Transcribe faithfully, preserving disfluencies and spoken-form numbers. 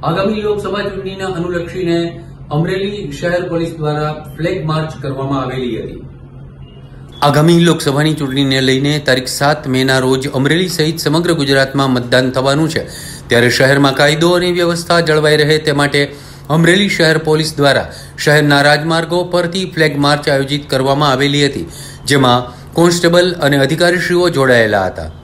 આગામી લોકસભા ચૂંટણીને અનુલક્ષીને અમરેલી શહેર પોલીસ દ્વારા ફ્લેગ માર્ચ કરવામાં આવેલી હતી। આગામી લોકસભાની ચૂંટણીને લઈને તારીખ સાત મેના રોજ અમરેલી સહિત સમગ્ર ગુજરાતમાં મતદાન થવાનું છે, ત્યારે શહેરમાં કાયદો અને વ્યવસ્થા જળવાઈ રહે તે માટે અમરેલી શહેર પોલીસ દ્વારા શહેરના રાજમાર્ગો પરથી ફ્લેગ માર્ચ આયોજિત કરવામાં આવેલી હતી, જેમાં કોન્સ્ટેબલ અને અધિકારીશ્રીઓ જોડાયેલા હતા।